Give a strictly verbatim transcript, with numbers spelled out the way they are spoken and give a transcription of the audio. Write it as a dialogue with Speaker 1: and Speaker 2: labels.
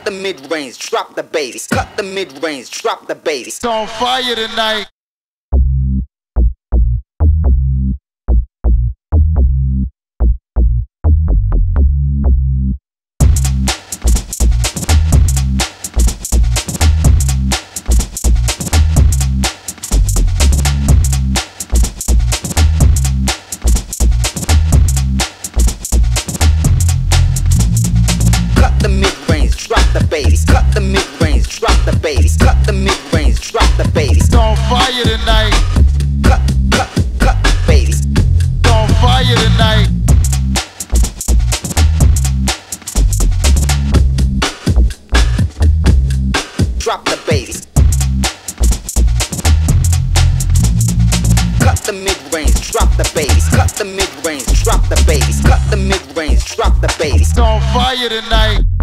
Speaker 1: the mid-range, drop the bass. Cut the mid-range, drop the bass.
Speaker 2: It's on fire tonight.
Speaker 1: Cut the mid-range, drop the bass. Cut the mid-range, drop the bass. Cut the mid-range, drop the bass.
Speaker 2: It's on fire tonight.
Speaker 1: Cut, cut, cut the bass.
Speaker 2: It's on fire tonight.
Speaker 1: Drop the bass. Cut the mid-range, drop the bass. Cut the mid-range, drop the bass. Cut the mid-range, drop the bass.
Speaker 2: It's on fire tonight.